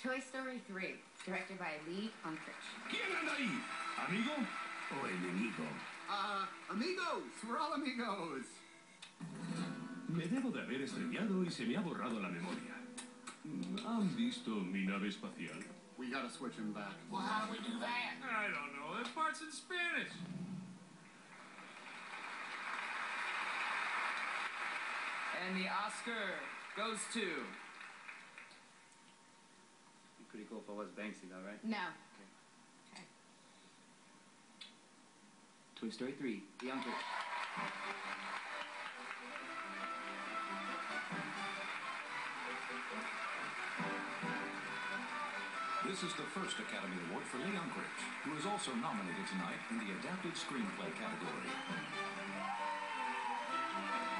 Toy Story 3, directed by Unkrich. ¿Quién anda ahí? ¿Amigo o enemigo? Amigos. We're all amigos. Me debo de haber estrellado y se me ha borrado la memoria. ¿Han visto mi nave espacial? We gotta switch him back. Well, how do we do that? I don't know. That part's in Spanish. And the Oscar goes to... Pretty cool if I was Banksy, though, right? No. Okay. Toy Story 3, The Unkrich. This is the first Academy Award for Unkrich, who is also nominated tonight in the Adapted Screenplay category.